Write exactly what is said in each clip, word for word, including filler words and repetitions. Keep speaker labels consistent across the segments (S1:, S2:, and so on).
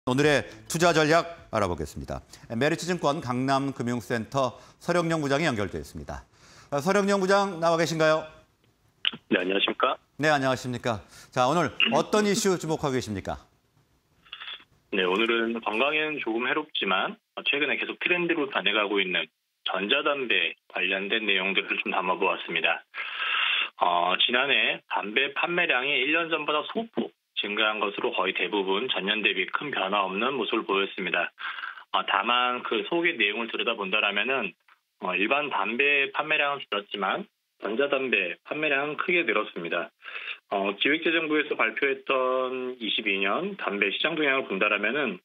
S1: 오늘의 투자 전략 알아보겠습니다. 메리츠증권 강남금융센터 서령영 부장이 연결되어 있습니다. 서령영 부장 나와 계신가요?
S2: 네, 안녕하십니까?
S1: 네, 안녕하십니까? 자, 오늘 어떤 이슈 주목하고 계십니까?
S2: 네, 오늘은 건강에는 조금 해롭지만 최근에 계속 트렌드로 변해가고 있는 전자담배 관련된 내용들을 좀 담아보았습니다. 어, 지난해 담배 판매량이 일 년 전보다 소폭 증가한 것으로 거의 대부분 전년 대비 큰 변화 없는 모습을 보였습니다. 어, 다만 그 속의 내용을 들여다본다라면은 어, 일반 담배 판매량은 줄었지만 전자담배 판매량은 크게 늘었습니다. 어, 기획재정부에서 발표했던 이십이 년 담배 시장 동향을 본다라면은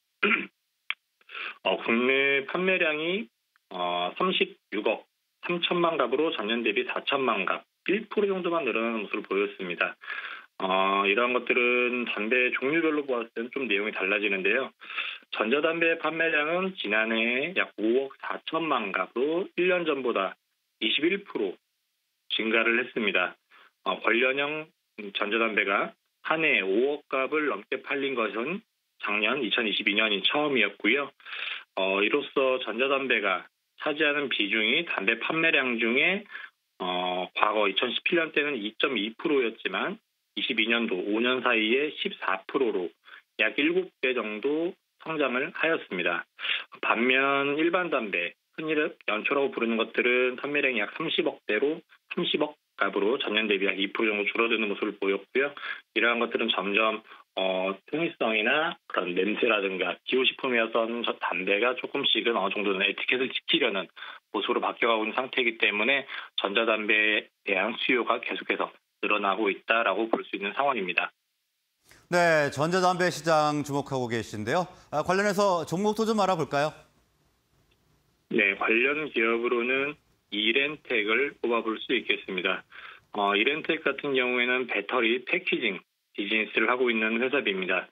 S2: 어, 국내 판매량이 어, 삼십육억 삼천만 갑으로 전년 대비 사천만 갑, 일 퍼센트 정도만 늘어나는 모습을 보였습니다. 어, 이러한 것들은 담배 종류별로 보았을 때는 좀 내용이 달라지는데요. 전자담배 판매량은 지난해 약 오억 사천만 갑으로 일 년 전보다 이십일 퍼센트 증가를 했습니다. 어, 관련형 전자담배가 한 해 오억 갑을 넘게 팔린 것은 작년 이천이십이 년이 처음이었고요. 어, 이로써 전자담배가 차지하는 비중이 담배 판매량 중에 어, 과거 이천십칠 년 때는 이 점 이 퍼센트였지만 이십이 년도 오 년 사이에 십사 퍼센트로 약 일곱 배 정도 성장을 하였습니다. 반면 일반 담배, 흔히 연초라고 부르는 것들은 판매량이 약 삼십억대로 삼십억 갑으로 전년 대비 약 이 퍼센트 정도 줄어드는 모습을 보였고요. 이러한 것들은 점점 어, 통일성이나 그런 냄새라든가 기호식품이었던 저 담배가 조금씩은 어느 정도는 에티켓을 지키려는 모습으로 바뀌어가고 있는 상태이기 때문에 전자담배에 대한 수요가 계속해서 늘어나고 있다라고 볼 수 있는 상황입니다.
S1: 네, 전자담배 시장 주목하고 계신데요. 아, 관련해서 종목도 좀 알아볼까요?
S2: 네, 관련 기업으로는 이렌텍을 꼽아볼 수 있겠습니다. 어, 이렌텍 같은 경우에는 배터리 패키징 비즈니스를 하고 있는 회사입니다.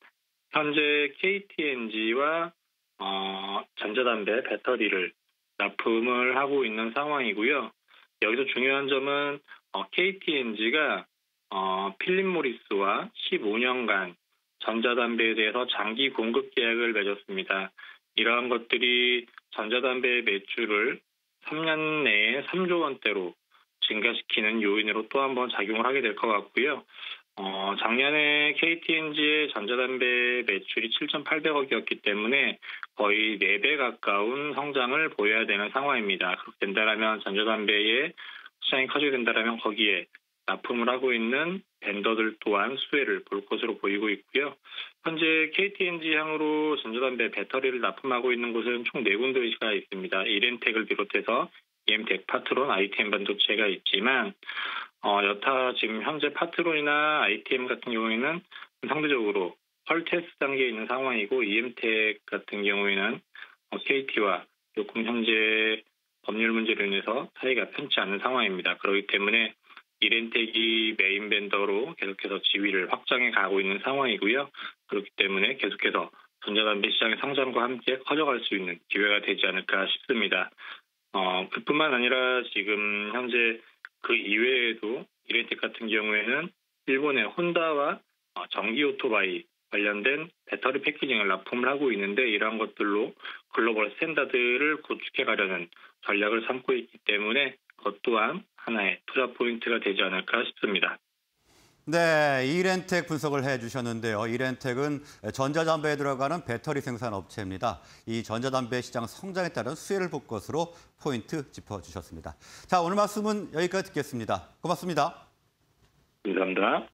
S2: 현재 케이티엔지와 어, 전자담배 배터리를 납품을 하고 있는 상황이고요. 여기서 중요한 점은 어, 케이티엔지가 어, 필립 모리스와 십오 년간 전자담배에 대해서 장기 공급 계약을 맺었습니다. 이러한 것들이 전자담배 매출을 삼 년 내에 삼조 원대로 증가시키는 요인으로 또 한 번 작용을 하게 될 것 같고요. 어, 작년에 케이티엔지의 전자담배 매출이 칠천팔백억이었기 때문에 거의 네 배 가까운 성장을 보여야 되는 상황입니다. 그렇게 된다면 전자담배의 시장이 커지게 된다면 거기에 납품을 하고 있는 벤더들 또한 수혜를 볼 것으로 보이고 있고요. 현재 케이티엔지 향으로 전자담배 배터리를 납품하고 있는 곳은 총 네 군데가 있습니다. 이렌텍을 비롯해서 이엠텍, 파트론, 아이티엠 반도체가 있지만 어, 여타 지금 현재 파트론이나 아이티엠 같은 경우에는 상대적으로 헐테스트 단계에 있는 상황이고 이엠텍 같은 경우에는 어, 케이티와 조금 현재 법률 문제로 인해서 사이가 편치 않은 상황입니다. 그렇기 때문에 이렌텍이 메인 벤더로 계속해서 지위를 확장해 가고 있는 상황이고요. 그렇기 때문에 계속해서 전자담배 시장의 성장과 함께 커져갈 수 있는 기회가 되지 않을까 싶습니다. 어, 그뿐만 아니라 지금 현재 그 이외에도 이렌텍 같은 경우에는 일본의 혼다와 전기 오토바이 관련된 배터리 패키징을 납품을 하고 있는데 이러한 것들로 글로벌 스탠다드를 구축해 가려는 전략을 삼고 있기 때문에 그것 또한 하나의 투자 포인트가 되지 않을까 싶습니다.
S1: 네, 이렌텍 분석을 해주셨는데요. 이렌텍은 전자담배에 들어가는 배터리 생산 업체입니다. 이 전자담배 시장 성장에 따른 수혜를 볼 것으로 포인트 짚어주셨습니다. 자, 오늘 말씀은 여기까지 듣겠습니다. 고맙습니다.
S2: 감사합니다.